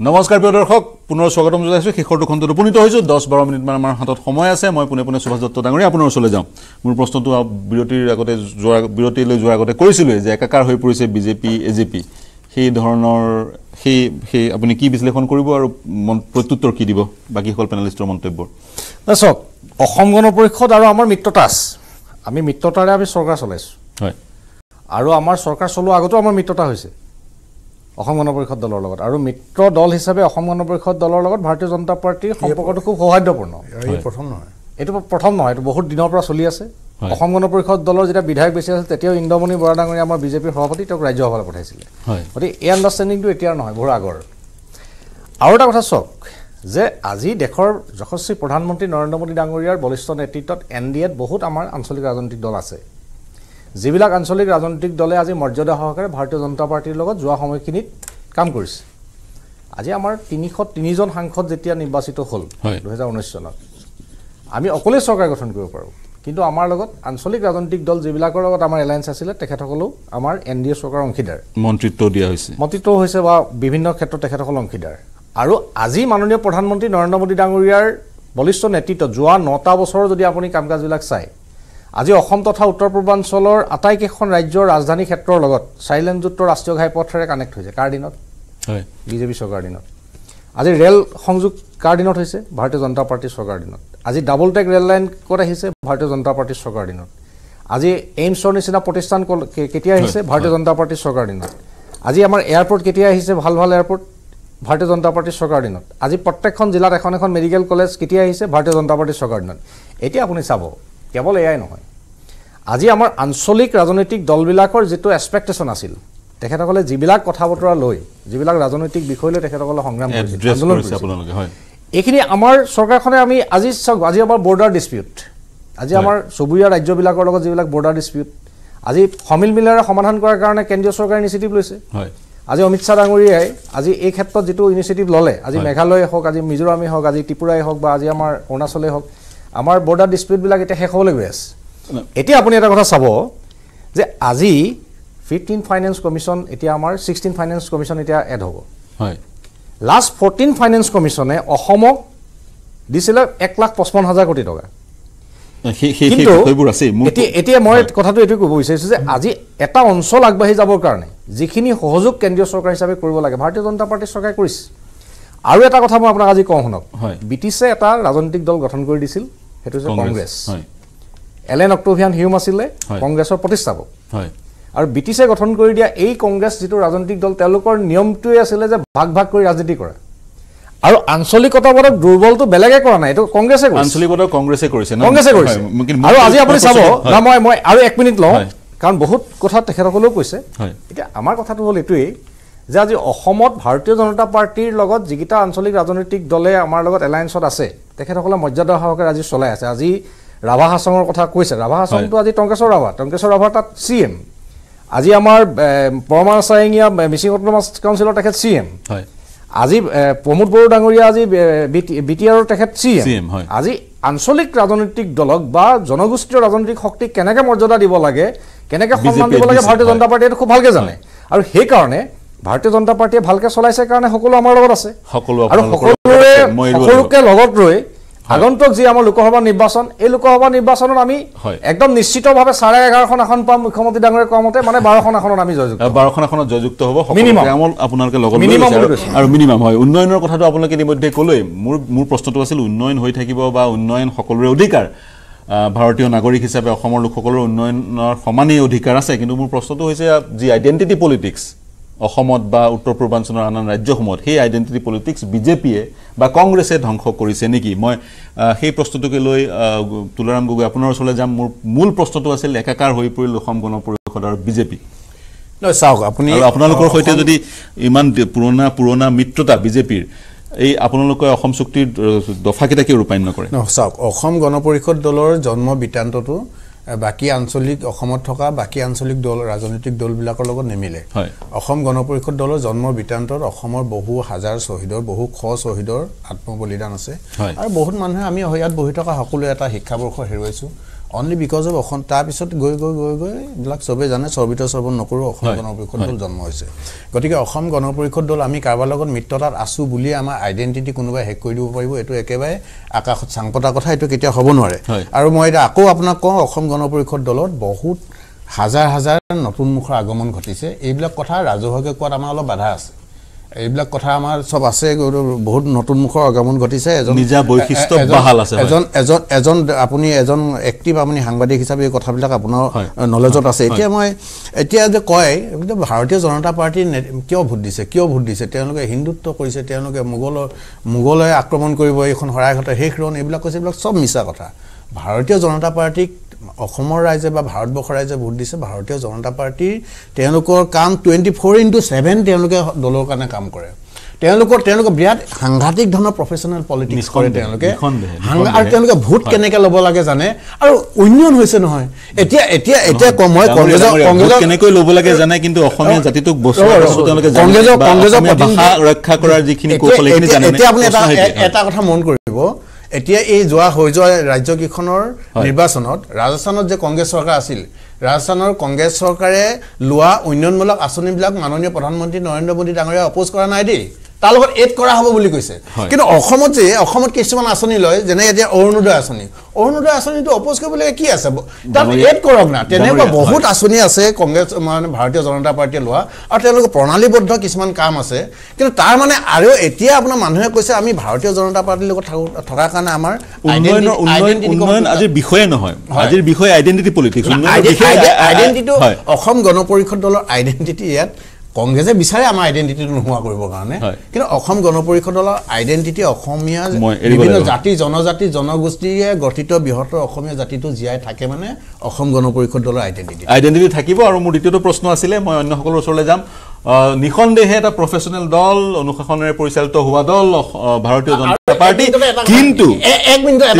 নমস্কাৰ প্ৰিয় দৰ্শক পুনৰ স্বাগতম জনাইছো শেষৰটো খণ্ডত উপনীত হৈছো 10-12 মিনিট মান আমাৰ হাতত সময় আছে মই পুনে সুভাষ দত্ত ডাঙৰী আপোনাৰ ওচৰলৈ যাওঁ মোৰ প্ৰশ্নটো বিৰতিৰ আগতে বিৰতিলৈ যোৱাৰ আগতে কৰিছিলো যে একাকাৰ হৈ পৰিছে বিজেপি এজেপি সেই ধৰণৰ সেই আপুনি কি বিশ্লেষণ কৰিব আৰু প্ৰত্যুত্তৰ কি দিব বাকি সকল পেনেলিষ্টৰ মন্তব্য দৰ্শক অসম গণ পৰিষদ আৰু আমাৰ মিত্ৰতা আছে আমি মিত্ৰতাৰে আমি চৰকাৰ চলাইছো হয় আৰু আমাৰ চৰকাৰ চলোৱা আগতো আমাৰ মিত্ৰতা হৈছে অসম গণ পৰিষদ দলৰ লগত আৰু মিত্ৰ দল হিচাপে অসম গণ পৰিষদ দলৰ লগত ভাৰতীয় জনতা পাৰ্টিৰ সম্পৰ্কটো খুব সৌহাৰ্দ্যপূৰ্ণ এই প্ৰথম নহয় এইটো বহুত দিনৰ পৰা চলি আছে অসম গণ পৰিষদ দলৰ যেতিয়া বিধায়ক বেছি আছিল তেতিয়াও ইন্দ্ৰমণি বৰা ডাঙৰীয়া আমাৰ বিজেপিৰ সভাপতি তেওঁক ৰাজ্যসভালৈ পঠাইছিলে গতিকে এই আণ্ডাৰষ্টেণ্ডিংটো এতিয়া নহয় বহু আগৰ আৰু এটা কথা চাওক যে আজি দেশৰ যশস্বী প্ৰধানমন্ত্ৰী নৰেন্দ্ৰ মোদী ডাঙৰীয়াৰ বলিষ্ঠ নেতৃত্বত এনডিএত বহুত আমাৰ আঞ্চলিক ৰাজনৈতিক দল আছে যিবিলাক আঞ্চলিক ৰাজনৈতিক দলে আজি মৰ্যাদা সহকাৰে ভাৰতীয় জনতা পাৰ্টিৰ লগত যোৱা সময়খিনিত কাম কৰিছে আজি আমাৰ 303 জন সাংসদ যেতিয়া নিৰ্বাচিত হ'ল 2019 চনত আমি অকলে চৰকাৰ গঠন কৰিব পাৰো কিন্তু আমাৰ লগত আঞ্চলিক ৰাজনৈতিক দল যিবিলাকৰ লগত আমাৰ এলায়েন্স আছিল তেখেতসকলেও আমাৰ এনডিএ চৰকাৰ অংশীদাৰ মন্ত্ৰিত্ব দিয়া হৈছে বা বিভিন্ন ক্ষেত্ৰত তেখেতসকল অংশীদাৰ আৰু আজি মাননীয় প্ৰধানমন্ত্ৰী নৰেন্দ্ৰ মোদী ডাঙৰীয়াৰ বলিষ্ঠ নেতৃত্বত যোৱা 9টা বছৰৰ যদি আপুনি কামকাজবিলাক চাই আজি অসম তথা উত্তৰ পূৰ্বাঞ্চলৰ আটাইকেইখন ৰাজ্যৰ ৰাজধানী ক্ষেত্ৰৰ লগত চাইলেনযুক্ত ৰাষ্ট্ৰীয় ঘাইপথেৰে কানেক্ট হৈছে কাৰ দিনত বিজেপি চৰকাৰ দিনত আজি ৰেল সংযোগ কাৰ দিনত হৈছে ভাৰতীয় জনতা পাৰ্টিৰ চৰকাৰ দিনত আজি ডাবল ট্ৰেক ৰেল লাইন ক'ত আহিছে ভাৰতীয় জনতা পাৰ্টিৰ চৰকাৰ দিনত আজি এইমছৰ নিচিনা প্ৰতিষ্ঠান কেতিয়া আহিছে ভাৰতীয় জনতা পাৰ্টিৰ চৰকাৰ দিনত আজি আমাৰ এয়াৰপৰ্ট কেতিয়া আহিছে ভাল এয়াৰপৰ্ট ভাৰতীয় জনতা পাৰ্টিৰ চৰকাৰ দিনত আজি প্ৰত্যেকখন জিলাত এখন মেডিকেল কলেজ কেতিয়া আহিছে ভাৰতীয় জনতা পাৰ্টিৰ চৰকাৰ দিনত এতিয়া আপুনি চাব কেৱল এয়াই নহয় আজি আমাৰ আঞ্চলিক ৰাজনৈতিক দলবিলাকৰ যেটো এক্সপেক্টেশন আছিল তেখেতসকলে যিবিলাক কথা বতৰা লৈ যিবিলাক ৰাজনৈতিক বিষয় লৈ তেখেতসকলে সংগ্ৰাম কৰিছে আপোনালোকে হয় এইখিনি আমাৰ চৰকাৰখনে আমি আজি আমাৰ বৰ্ডাৰ ডিসপিউট আজি আমাৰ চুবুৰীয়া ৰাজ্যবিলাকৰ লগত যিবিলাক বৰ্ডাৰ ডিসপিউট আজি সমিল মিলেৰে সমাধান কৰাৰ কাৰণে কেন্দ্ৰীয় চৰকাৰে ইনিচিয়েটিভ লৈছে হয় আজি অমিত শাহ ডাঙৰীয়াই আজি এই ক্ষেত্ৰত যেটো ইনিচিয়েটিভ ললে আজি মেঘালয় হওক আজি মিজোৰামে হওক আজি ত্ৰিপুৰাই হওক বা আজি আমাৰ অৰুণাচলে হওক আমাৰ বৰ্ডাৰ ডিসপিউট বিলাক এটা শেষ হ'বলৈ গৈ আছে এতিয়া আপুনি এটা কথা চাব যে আজি 15 ফাইনেন্স কমিশন এতিয়া আমাৰ 16 ফাইনেন্স কমিশন এতিয়া এড হ'ব হয় লাষ্ট 14 ফাইনেন্স কমিশনে অসমক দিছিল 1,55,000 কোটি টকা কিন্তু এতিয়া মই কথাটো এটো ক'ব বিচাৰিছো যে আজি এটা অঞ্চল আগবাঢ়ি যাবৰ কাৰণে যিখিনি সহযোগ কেন্দ্ৰীয় চৰকাৰ হিচাপে কৰিব লাগে ভাৰতীয় জনতা পাৰ্টিৰ চৰকাৰে কৰিছে আৰু এটা কথা মই আপোনাক আজি কওঁ শুনক বিটিছে এটা ৰাজনৈতিক দল গঠন কৰি দিছিল হেতু হৈছে কংগ্ৰেছ হয় এলেন অক্টোভিয়ান হিউম আছিলে কংগ্ৰেছৰ প্ৰতিষ্ঠাপক হয় আৰু বিটিছে গঠন কৰি দিয়া এই কংগ্ৰেছ যেটো ৰাজনৈতিক দল তেওঁলোকৰ নিয়মটোই আছিলে যে ভাগ কৰি ৰাজনীতি কৰা আৰু আঞ্চলিকতাবাদক দুৰ্বলটো বেলেগে কৰা নাই এটো কংগ্ৰেছে কৰিছে আঞ্চলিকতাবাদক কংগ্ৰেছে কৰিছে আৰু আজি আপুনি চাব না মই আৰু 1 মিনিট লওঁ কাৰণ বহুত কথা তেখেতসকলেও কৈছে এতিয়া আমাৰ কথাটো হ'ল এটোই যে আজি অসমত ভাৰতীয় জনতা পাৰ্টিৰ লগত যিকিটা আঞ্চলিক ৰাজনৈতিক দলে আমাৰ লগত এলায়েন্সত আছে তেখেতসকলে মৰ্যাদা সহকাৰে আজি চলাই আছে আজি ৰাভা হাছঙৰ কথা কৈছে ৰাভা হাছংটো আজি টংকেশ্বৰ ৰাভা তাত সিএম আজি আমাৰ পৰমান সাইঙিয়া মিছিং অটোনমাস কাউন্সিলৰ তেখেত সিএম হয় আজি প্ৰমোদ বড়ো ডাঙৰীয়া আজি বিটিআৰৰ তেখেত সিএম আজি আঞ্চলিক ৰাজনৈতিক দলক বা জনগোষ্ঠীয় ৰাজনৈতিক শক্তি কেনেকৈ মৰ্যাদা দিব লাগে কেনেকৈ সন্মান দিব লাগে ভাৰতীয় জনতা পাৰ্টিয়ে খুব ভালকৈ জানে আৰু সেই কাৰণে ভাৰতীয় জনতা পাৰ্টিয়ে ভালকৈ চলাইছে কাৰণে সকলো আমাৰ লগত আছে আৰু সকলোকে লগত ৰৈ আগন্তুক যি আমাৰ লোকসভা নিৰ্বাচন এই লোকসভা নিৰ্বাচনত আমি একদম নিশ্চিতভাৱে 11.5খন এখন পাম মুখ্যমন্ত্ৰী ডাঙৰীয়াৰ কমতে মানে 12খন এখনত আমি জয়যুক্ত 12খন এখনত জয়যুক্ত হ'ব মিনিমাম আপোনালোকে লগত আৰু মিনিমাম হয় উন্নয়নৰ কথাটো আপোনালোকে ইতিমধ্যে ক'লেই মোৰ প্ৰশ্নটো আছিল উন্নয়ন হৈ থাকিব বা উন্নয়ন সকলোৰে অধিকাৰ ভাৰতীয় নাগৰিক হিচাপে অসমৰ লোকসকলৰ উন্নয়নৰ সমানেই অধিকাৰ আছে কিন্তু মোৰ প্ৰশ্নটো হৈছে যি আইডেন্টিটি পলিটিক্স অসমত বা উত্তৰ পূৰ্বাঞ্চলৰ আন ৰাজ্যসমূহত সেই আইডেন্টিটি পলিটিক্স বিজেপিয়ে বা কংগ্ৰেছে ধ্বংস কৰিছে নেকি মই সেই প্ৰশ্নটোকে লৈ তুলাৰাম গগৈ আপোনাৰ ওচৰলৈ যাম মোৰ মূল প্ৰশ্নটো আছিল একাকাৰ হৈ পৰিল অসম গণ পৰিষদ আৰু বিজেপি চাওক আপুনি আপোনালোকৰ সৈতে যদি ইমান পুৰণা মিত্ৰতা বিজেপিৰ এই আপোনালোকে অসম চুক্তিৰ দফা কেইটা কি ৰূপায়ণ নকৰে চাওক অসম গণ পৰিষদ দলৰ জন্ম বিতান্তটো বাকি আঞ্চলিক অসমত থকা বাকি আঞ্চলিক দল ৰাজনৈতিক দলবিলাকৰ লগত নিমিলে অসম গণ পৰিষদ দলৰ জন্ম বিতান্তৰ অসমৰ বহু হাজাৰ শহীদৰ বহু খ শহীদৰ আত্মবলিদান আছে আৰু বহুত মানুহে আমি ইয়াত বহি থকা সকলো এটা শিক্ষাবৰ্ষ হেৰুৱাইছো অনলি বিকজ অফ অসম তাৰপিছত গৈ এইবিলাক চবেই জানে চৰ্বিত সৰ্বন নকৰোঁ অসম গণ পৰিষদ দল জন্ম হৈছে গতিকে অসম গণ পৰিষদ দল আমি কাৰোবাৰ লগত মিত্ৰতাত আছোঁ বুলি আমাৰ আইডেণ্টিটি কোনোবাই হেক কৰি দিব পাৰিব এইটো একেবাৰে আকাশত চাং পতা কথা এইটো কেতিয়া হ'ব নোৱাৰে আৰু মই এতিয়া আকৌ আপোনাক কওঁ অসম গণ পৰিষদ দলত বহুত হাজাৰ হাজাৰ নতুন মুখৰ আগমন ঘটিছে এইবিলাক কথা ৰাজহুৱাকৈ কোৱাত আমাৰ অলপ বাধা আছে এইবিলাক কথা আমাৰ সব আছে বহুত নতুন মুখৰ আগমন ঘটিছে নিজা বৈশিষ্ট্য বহাল আছে এজন আপুনি এজন এক্টিভ আপুনি সাংবাদিক হিচাপে এই কথাবিলাক আপোনাৰ নলেজত আছে এতিয়া যে কয় ভাৰতীয় জনতা পাৰ্টি কিয় ভোট দিছে তেওঁলোকে হিন্দুত্ব কৰিছে তেওঁলোকে মোগলয়ে আক্ৰমণ কৰিব এইখন শৰাইঘাটৰ শেষ ৰণ এইবিলাক কৈছে এইবিলাক সব মিছা কথা ভাৰতীয় জনতা পাৰ্টিক অসমৰ ৰাইজে বা ভাৰতবৰ্ষৰ ৰাইজে ভোট দিছে ভাৰতীয় জনতা পাৰ্টিৰ তেওঁলোকৰ কাম 24/7 তেওঁলোকে দলৰ কাৰণে কাম কৰে তেওঁলোকে বিৰাট সাংঘাতিক ধৰণৰ প্ৰফেচনেল পলিটিক্স কৰে তেওঁলোকে আৰু তেওঁলোকে ভোট কেনেকৈ ল'ব লাগে জানে আৰু উন্নয়ন হৈছে নহয় এতিয়া মই কংগ্ৰেছৰ কেনেকৈ ল'ব লাগে জানে কিন্তু অসমীয়া জাতিটোক কংগ্ৰেছৰ ভাষা ৰক্ষা কৰাৰ যিখিনি কৌশল এইখিনি জানে এতিয়া আপুনি এটা কথা মন কৰিব এতিয়া এই হৈ যোৱা ৰাজ্যকেইখনৰ নিৰ্বাচনত ৰাজস্থানত যে কংগ্ৰেছ চৰকাৰ আছিল ৰাজস্থানৰ কংগ্ৰেছ চৰকাৰে লোৱা উন্নয়নমূলক আঁচনিবিলাক মাননীয় প্ৰধানমন্ত্ৰী নৰেন্দ্ৰ মোদী ডাঙৰীয়া অপোজ কৰা নাই দেই তাৰ লগত এড কৰা হ'ব বুলি কৈছে কিন্তু অসমত কিছুমান আঁচনি লয় যেনে এতিয়া অৰুণোদয় আঁচনিটো অপোজ কৰিবলৈ কি আছে তাত এড কৰক না তেনেকুৱা বহুত আঁচনি আছে কংগ্ৰেছ মানে ভাৰতীয় জনতা পাৰ্টিয়ে লোৱা আৰু তেওঁলোকৰ প্ৰণালীবদ্ধ কিছুমান কাম আছে কিন্তু তাৰ মানে আৰু এতিয়া আপোনাৰ মানুহে কৈছে আমি ভাৰতীয় জনতা পাৰ্টিৰ লগত থকাৰ কাৰণে আমাৰ উন্নয়ন আজিৰ বিষয়ে নহয় আজিৰ বিষয়ে আইডেণ্টিটি পলিটিক্স আইডেণ্টিটিটো অসম গণ পৰিষদ দলৰ আইডেণ্টিটি ইয়াত কংগ্ৰেছে বিচাৰে আমাৰ আইডেণ্টিটিটো নোহোৱা কৰিবৰ কাৰণে কিন্তু অসম গণ পৰিষদ দলৰ আইডেণ্টিটি অসমীয়া বিভিন্ন জাতি জনজাতি জনগোষ্ঠীয়ে গঠিত বৃহত্তৰ অসমীয়া জাতিটো জীয়াই থাকে মানে অসম গণ পৰিষদ দলৰ আইডেণ্টিটি থাকিব আৰু মোৰ দ্বিতীয়টো প্ৰশ্ন আছিলে মই অন্য সকলৰ ওচৰলৈ যাম নিখন্দেহে এটা প্ৰফেচনেল দল অনুশাসনেৰে পৰিচালিত হোৱা দল ভাৰতীয় জনতা পাৰ্টি কিন্তু এক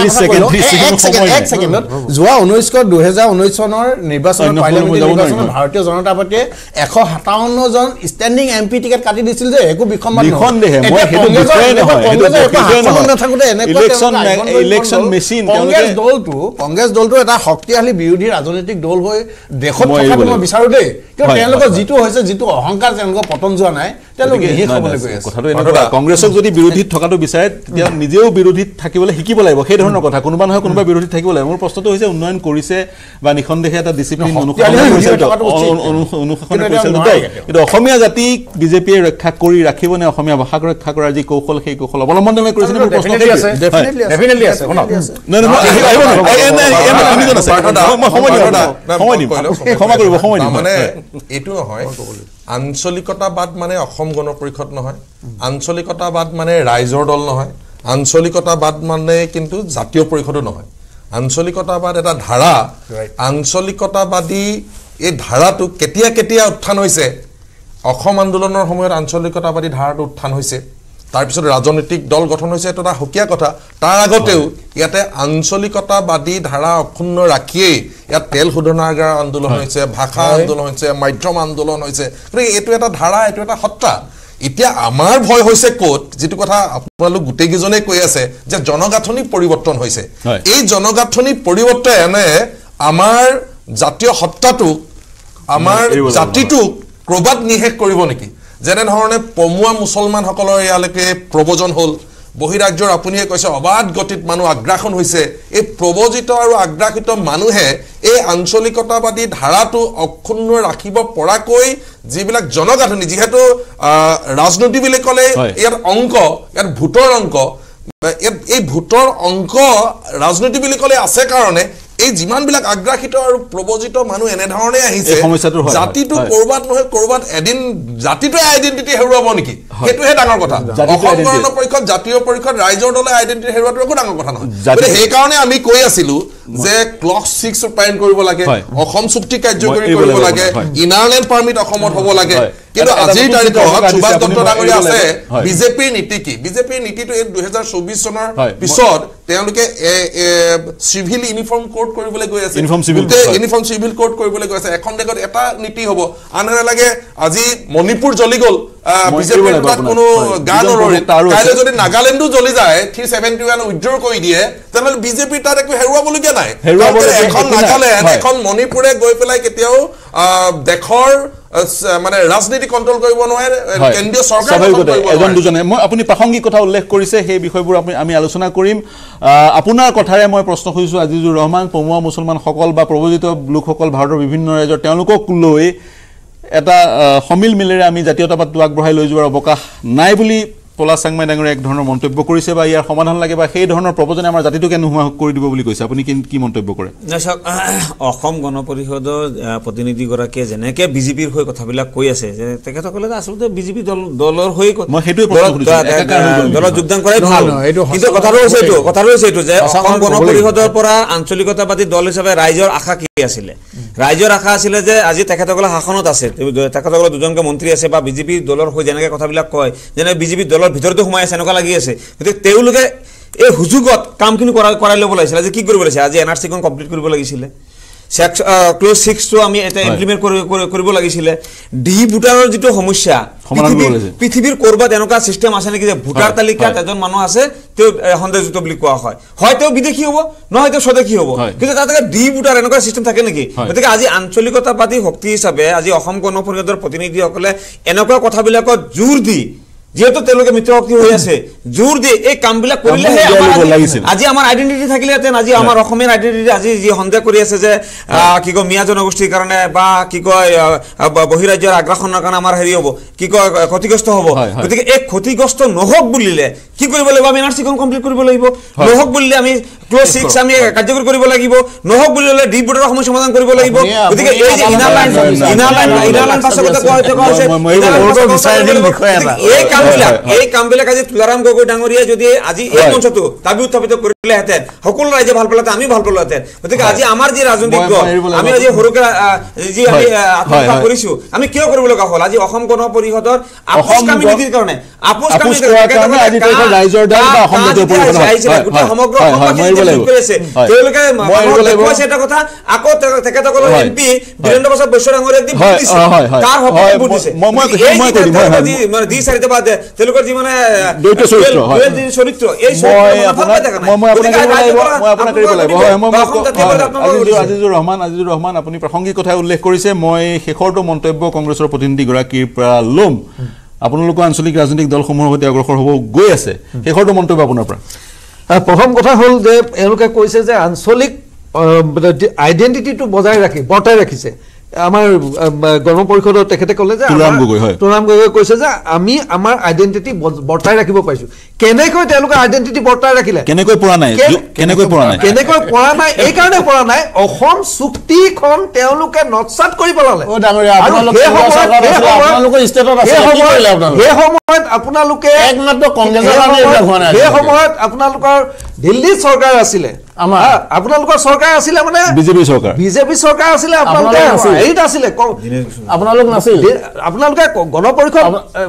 ছেকেণ্ডত যোৱা 2019 চনৰ নিৰ্বাচনত ভাৰতীয় জনতা পাৰ্টিয়ে 157 জন ষ্টেণ্ডিং এমপি টিকেট কাটি দিছিল যে একো নিখন্দেহে মই সেইটো বিষয়ে নহয় ইলেকশ্যন মেচিন কংগ্ৰেছ দলটো এটা শক্তিশালী বিৰোধী ৰাজনৈতিক দল হৈ দেশত থকাটো মই বিচাৰো দেই কিন্তু তেওঁলোকৰ যিটো হৈছে যিটো অহংকাৰ তেওঁলোকৰ পতন যোৱা নাই তেওঁলোকে কথাটো এনেকুৱা কংগ্ৰেছক যদি বিৰোধীত থকাটো বিচাৰে তেতিয়া নিজেও বিৰোধীত থাকিবলৈ শিকিব লাগিব সেই ধৰণৰ কথা কোনোবা নহয় কোনোবা বিৰোধীত থাকিব লাগিব মোৰ প্ৰশ্নটো হৈছে উন্নয়ন কৰিছে বা নিখন্দেহে এটা ডিচিপ্লিন অনুশাসনেৰে পৰিচালিত কিন্তু অসমীয়া জাতিক বিজেপিয়ে ৰক্ষা কৰি ৰাখিবনে অসমীয়া ভাষাক ৰক্ষা কৰাৰ যি কৌশল সেই কৌশল অৱলম্বন কৰিছে মোৰ প্ৰশ্ন এইটো নহয় আঞ্চলিকতাবাদ মানে অসম গণ পৰিষদ নহয় আঞ্চলিকতাবাদ মানে ৰাইজৰ দল নহয় আঞ্চলিকতাবাদ মানে কিন্তু জাতীয় পৰিষদো নহয় আঞ্চলিকতাবাদ এটা ধাৰা আঞ্চলিকতাবাদী এই ধাৰাটো কেতিয়া উত্থান হৈছে অসম আন্দোলনৰ সময়ত আঞ্চলিকতাবাদী ধাৰাটো উত্থান হৈছে তাৰপিছত ৰাজনৈতিক দল গঠন হৈছে এটা হকিয়া কথা তাৰ আগতেও ইয়াতে আঞ্চলিকতাবাদী ধাৰা অক্ষুণ্ণ ৰাখিয়েই ইয়াত তেল শোধনাগাৰ আন্দোলন হৈছে ভাষা আন্দোলন হৈছে মাধ্যম আন্দোলন হৈছে গতিকে এইটো এটা ধাৰা এইটো এটা সত্তা এতিয়া আমাৰ ভয় হৈছে ক'ত যিটো কথা আপোনালোক গোটেইকেইজনে কৈ আছে যে জনগাঁথনি পৰিৱৰ্তন হৈছে এই জনগাঁথনি পৰিৱৰ্তনে আমাৰ জাতীয় সত্তাটোক আমাৰ জাতিটোক ক্ৰবাত নিষেধ কৰিব নেকি যেনে ধৰণে পমুৱা মুছলমানসকলৰ ইয়ালৈকে প্ৰবজন হ'ল বহিৰাজ্যৰ আপুনিয়ে কৈছে অবাধ গতিত মানুহ আগ্ৰাসন হৈছে এই প্ৰবজিত আৰু আগ্ৰাসিত মানুহে এই আঞ্চলিকতাবাদী ধাৰাটো অক্ষুণ্ণ ৰাখিব পৰাকৈ যিবিলাক জনগাঁথনি যিহেতু ৰাজনীতি বুলি ক'লে ইয়াৰ অংক ইয়াৰ ভোটৰ অংক এই ভোটৰ অংক ৰাজনীতি বুলি ক'লে আছে কাৰণে এই যিমানবিলাক আগ্ৰাসিত আৰু প্ৰবজিত মানুহ এনে ধৰণে আহিছে জাতিটো কৰবাত নহয় কৰবাত এদিন জাতিটোৱে আইডেন্টিটি হেৰুৱাব নেকি হেতুহে ডাঙৰ কথা অসম গণ পৰিষদ জাতীয় পৰিষদ ৰাইজৰ দলে আইডেন্টিটি হেৰুৱাটো একো ডাঙৰ কথা নহয় সেই কাৰণে আমি কৈ আছিলো যে ক্লক 6 ৰূপায়ণ কৰিব লাগে অসম চুক্তি কাৰ্যকৰী কৰিব লাগে ইনাৰলেণ্ড পাৰমিট অসমত হ'ব লাগে কিন্তু আজিৰ তাৰিখত সুভাষ দত্ত ডাঙৰীয়া আছে বিজেপিৰ নীতি কি বিজেপিৰ নীতিটো 2024 চনৰ পিছত তেওঁলোকে সিভিল ইউনিফৰ্ম কোড কৰিবলৈ গৈ আছে ইউনিফৰ্ম সিভিল কোড কৰিবলৈ গৈ আছে এখন দেশত এটা নীতি হ'ব আনহাতে লাগে আজি মণিপুৰ জ্বলি গ'ল বিজেপিৰ তাত কোনো গান নৰৰে কাইলৈ যদি নাগালেণ্ডো জ্বলি যায় 371 উইথড্ৰ কৰি দিয়ে তেনেহ'লে বিজেপিৰ তাত একো হেৰুৱাবলগীয়া নাই এখন নাগালেণ্ড এখন মণিপুৰে গৈ পেলাই কেতিয়াও দেশৰ মানে ৰাজনীতি কন্ট্ৰোল কৰিব নোৱাৰে কেন্দ্ৰীয় চৰকাৰ এজন দুজনে মই আপুনি প্ৰাসংগিক কথা উল্লেখ কৰিছে সেই বিষয়বোৰ আমি আলোচনা কৰিম আপোনাৰ কথাৰে মই প্ৰশ্ন কৰিছো আজিজুৰ ৰহমান পমুৱা মুছলমান সকল বা প্ৰব্ৰজিত লোকসকল ভাৰতৰ বিভিন্ন ৰাজ্যৰ তেওঁলোকক লৈ এটা সমিল মিলেৰে আমি জাতীয়তাবাদটো আগবঢ়াই লৈ যোৱাৰ অৱকাশ নাই বুলি পলাশ চাংমাই ডাঙৰীয়া এক ধৰণৰ মন্তব্য কৰিছে বা ইয়াৰ সমাধান লাগে বা সেই ধৰণৰ প্ৰৱচনে আমাৰ জাতিটোকে নোহোৱা কৰি দিব বুলি কৈছে আপুনি কি মন্তব্য কৰে অসম গণ পৰিষদৰ প্ৰতিনিধিগৰাকীয়ে যেনেকে বিজেপিৰ হৈ কথাবিলাক কৈ আছে যে তেখেতসকলে আচলতে বিজেপি দলৰ হৈ মই সেইটোৱে প্ৰশ্ন কৰিছো দলত যোগদান কৰাই ভাল কিন্তু কথাটো হৈছে এইটো যে অসম গণ পৰিষদৰ পৰা আঞ্চলিকতাবাদী দল হিচাপে ৰাইজৰ আশা কি আছিলে ৰাইজৰ আশা আছিলে যে আজি তেখেতসকলে শাসনত আছে তেখেতসকলে দুজনকে মন্ত্ৰী আছে বা বিজেপি দলৰ হৈ যেনেকে কথাবিলাক কয় যেনে বিজেপি দলৰ ভিতৰতে সোমাই আছে এনেকুৱা লাগি আছে গতিকে তেওঁলোকে এই হুজুগত কামখিনি কৰাই ল'ব লাগিছিলে আজি কি কৰিব লাগিছিলে আজি এনআৰচিখন কমপ্লিট কৰিব লাগিছিলে ক্লোজ 6 টো আমি এটা ইমপ্লিমেন্ট কৰিব লাগিছিলে ডি ভোটাৰৰ যেটো সমস্যা পৃথিৱীৰ কৰবাত এনেকুৱা সিস্টেম আছে নেকি যে ভোটাৰ তালিকাত এজন মানুহ আছে তেও সন্দেহযুক্ত বুলি কোৱা হয় হয়তো বিদেশী হ'ব নহয়তো স্বদেশী হ'ব কিন্তু তাতে ডি ভোটাৰ এনেকুৱা সিস্টেম থাকে নেকি গতিকে আজি আঞ্চলিকতাবাদী শক্তি হিচাপে আজি অসম গণ পৰিষদৰ প্ৰতিনিধিসকলে এনেকুৱা কথাবিলাকত জোৰ দি যেহেতু তেওঁলোকে মিত্ৰশক্তি হৈ আছে জোৰ দি এই কামবিলাক কৰিলেহে আজি আমাৰ আইডেন্টিটি থাকিলেহেঁতেন আজি আমাৰ অসমীয়াৰ আইডেন্টিটি আজি যি সন্দেহ কৰি আছে যে কি কয় মিয়া জনগোষ্ঠীৰ কাৰণে বা কি কয় বহিৰাজ্যৰ আগ্ৰাসনৰ কাৰণে আমাৰ হেৰি হ'ব কি কয় ক্ষতিগ্ৰস্ত হ'ব গতিকে এই ক্ষতিগ্ৰস্ত নহওক বুলিলে কি কৰিব লাগিব আমি এনআৰচিখন কমপ্লিট কৰিব লাগিব নহওক বুলিলে আমি ক্লোজ 6 আমি কাৰ্যকৰী কৰিব লাগিব নহওক বুলিলে ডি ভোটাৰৰ সমস্যা সমাধান কৰিব লাগিব গতিকে এই যে ইনাৰ লাইন পাছতে কোৱা হৈছে এই কামবিলাক আজি তুলাৰাম গগৈ ডাঙৰীয়া যদি আজি এই মঞ্চটো দাবী উত্থাপিত কৰিলেহেঁতেন সকলো ৰাইজে ভাল পালেহেঁতেন আমি ভাল পালোহেঁতেন গতিকে আজি আমাৰ যি ৰাজনৈতিক দল আমি আজি সৰুকে যি আমি আত্মপ্ৰকাশ কৰিছো আমি কিয় কৰিব লগা হ'ল আজি অসম গণ পৰিষদৰ আপোচকামী নীতিৰ কাৰণে আপোচকামী আজি ৰাইজৰ দল বা অসম গণ পৰিষদ সমগ্ৰ তেওঁলোকে কৈছে এটা কথা আকৌ তেখেতসকলৰ এমপি বীৰেন্দ্ৰ প্ৰসাদ বৈশ্য ডাঙৰীয়াক দি ভোট দিছে কাৰ সপক্ষে ভোট দিছে মানে দি চাৰিটা বাদ তেওঁলোকৰ যি মানে চৰিত্ৰ এই আজিজুৰ ৰহমান আপুনি প্ৰাসংগিক কথা উল্লেখ কৰিছে মই শেষৰটো মন্তব্য কংগ্ৰেছৰ প্ৰতিনিধিগৰাকীৰ পৰা ল'ম আপোনালোকৰ আঞ্চলিক ৰাজনৈতিক দলসমূহৰ সৈতে অগ্ৰসৰ হ'ব গৈ আছে শেষৰটো মন্তব্য আপোনাৰ পৰা প্ৰথম কথা হ'ল যে এওঁলোকে কৈছে যে আঞ্চলিক আইডেন্টিটিটো বৰ্তাই ৰাখিছে আমাৰ গণ পৰিষদৰ তেখেতে ক'লে যে তুলাৰাম গগৈ কৈছে যে আমি আমাৰ আইডেন্টিটি বৰ্তাই ৰাখিব পাৰিছো কেনেকৈ তেওঁলোকে আইডেন্টিটি বৰ্তাই ৰাখিলে কেনেকৈ পৰা নাই এই কাৰণে পৰা নাই অসম চুক্তিখন তেওঁলোকে নটছাট কৰি পেলালে সেই সময়ত আপোনালোকে সেই সময়ত আপোনালোকৰ দিল্লী চৰকাৰ আছিলে আপোনালোকৰ চৰকাৰ আছিলে মানে বিজেপি চৰকাৰ আছিলে আপোনালোকে হেৰিত আছিলে আপোনালোক নাছিল আপোনালোকে গণ পৰিষদ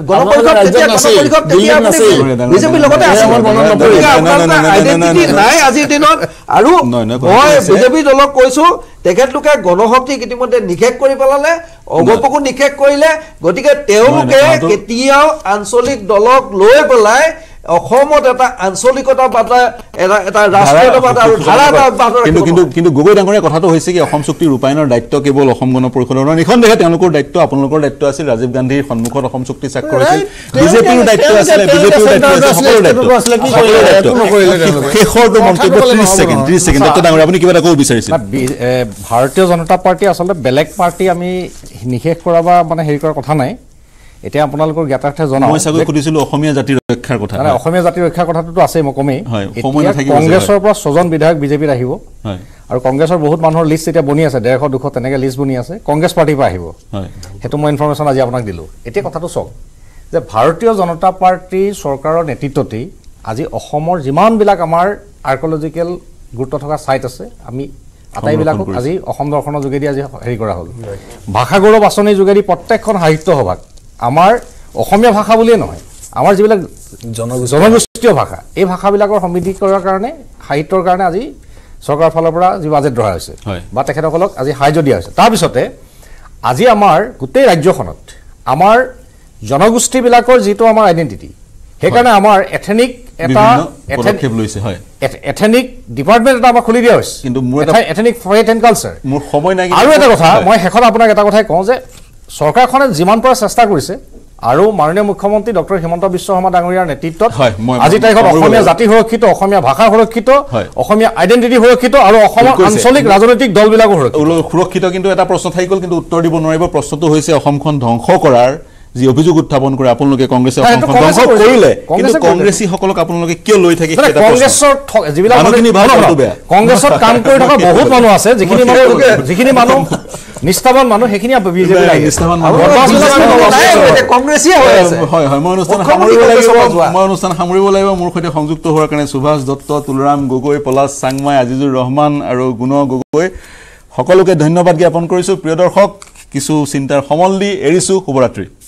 বিজেপিৰ লগতে আইডেন্টিটি নাই আজিৰ দিনত আৰু মই বিজেপি দলক কৈছো তেখেতলোকে গণশক্তি ইতিমধ্যে নিষেধ কৰি পেলালে অগপকো নিষেধ কৰিলে গতিকে তেওঁলোকে কেতিয়াও আঞ্চলিক দলক লৈ পেলাই অসমত এটা আঞ্চলিকতাবাদ এটা ৰাষ্ট্ৰীয়তাবাদ আৰু ধাৰাবাদ কিন্তু গগৈ ডাঙৰীয়া কথাটো হৈছে কি অসম চুক্তি ৰূপায়ণৰ দায়িত্ব কেৱল অসম গণ পৰিষদৰ নিঃসন্দেহে তেওঁলোকৰ দায়িত্ব আপোনালোকৰ দায়িত্ব আছিল ৰাজীৱ গান্ধীৰ সন্মুখত অসম চুক্তি স্বাক্ষৰ হৈছিল বিজেপিৰ দায়িত্ব আছিলে শেষৰটো মন্তব্য 30 ছেকেণ্ড ডক্টৰ ডাঙৰীয়া আপুনি কিবা এটা ক'ব বিচাৰিছিল ভাৰতীয় জনতা পাৰ্টি আচলতে বেলেগ পাৰ্টি আমি নিষেধ কৰা বা মানে হেৰি কৰাৰ কথা নাই এতিয়া আপোনালোকৰ জ্ঞাতাৰ্থে জনাও মই চাগৈ সুধিছিলো অসমীয়া জাতিৰ ৰক্ষাৰ কথা অসমীয়া জাতিৰ ৰক্ষাৰ কথাটো আছে মই কমেই কংগ্ৰেছৰ পৰা 6জন বিধায়ক বিজেপিত আহিব আৰু কংগ্ৰেছৰ বহুত মানুহৰ লিষ্ট এতিয়া বনি আছে 150-200 তেনেকৈ লিষ্ট বনি আছে কংগ্ৰেছ পাৰ্টিৰ পৰা আহিব সেইটো মই ইনফৰমেশ্যন আজি আপোনাক দিলোঁ এতিয়া কথাটো চাওক যে ভাৰতীয় জনতা পাৰ্টি চৰকাৰৰ নেতৃত্বতেই আজি অসমৰ যিমানবিলাক আমাৰ আৰ্কলজিকেল গুৰুত্ব থকা ছাইট আছে আমি আটাইবিলাকক আজি অসম দৰ্শনৰ যোগেদি আজি হেৰি কৰা হ'ল ভাষা গৌৰৱ আঁচনিৰ যোগেদি প্ৰত্যেকখন সাহিত্য সভাত আমাৰ অসমীয়া ভাষা বুলিয়ে নহয় আমাৰ যিবিলাক জনগোষ্ঠীয় ভাষা এই ভাষাবিলাকৰ সমৃদ্ধি কৰাৰ কাৰণে সাহিত্যৰ কাৰণে আজি চৰকাৰৰ ফালৰ পৰা যি বাজেট ধৰা হৈছে বা তেখেতসকলক আজি সাহায্য দিয়া হৈছে তাৰপিছতে আজি আমাৰ গোটেই ৰাজ্যখনত আমাৰ জনগোষ্ঠীবিলাকৰ যিটো আমাৰ আইডেণ্টিটি সেইকাৰণে আমাৰ এথেনিক এটা এথেনিক ডিপাৰ্টমেণ্ট এটা আমাৰ খুলি দিয়া হৈছে কিন্তু এথেনিক ফেথ এণ্ড কালচাৰ মোৰ সময় নাই আৰু এটা কথা মই শেষত আপোনাক এটা কথাই কওঁ যে চৰকাৰখনে যিমান পৰা চেষ্টা কৰিছে আৰু মাননীয় মুখ্যমন্ত্ৰী ডক্টৰ হিমন্ত বিশ্ব শৰ্মা ডাঙৰীয়াৰ নেতৃত্বত আজি তাৰিখত অসমীয়া জাতি সুৰক্ষিত অসমীয়া ভাষা সুৰক্ষিত অসমীয়া আইডেণ্টিটি সুৰক্ষিত আৰু অসমৰ আঞ্চলিক ৰাজনৈতিক দলবিলাকো সুৰক্ষিত কিন্তু এটা প্ৰশ্ন থাকি গ'ল কিন্তু উত্তৰ দিব নোৱাৰিব প্ৰশ্নটো হৈছে অসমখন ধ্বংস কৰাৰ যি অভিযোগ উত্থাপন কৰে আপোনালোকে কংগ্ৰেছে অসমখন ধ্বংস কৰিলে কিন্তু কংগ্ৰেছীসকলক আপোনালোকে কিয় লৈ থাকে কংগ্ৰেছৰ যিবিলাক কংগ্ৰেছত কাম কৰি থকা বহুত মানুহ আছে যিখিনি মানুহ নিষ্ঠাবান মানুহ সেইখিনি বিজেপি মই অনুষ্ঠান সামৰিব লাগিব মোৰ সৈতে সংযুক্ত হোৱাৰ কাৰণে সুভাষ দত্ত তুলৰাম গগৈ পলাশ চাংমাই আজিজুৰ ৰহমান আৰু গুণ গগৈ সকলোকে ধন্যবাদ জ্ঞাপন কৰিছোঁ প্ৰিয় দৰ্শক কিছু চিন্তাৰ সমল দি এৰিছোঁ শুভৰাত্ৰি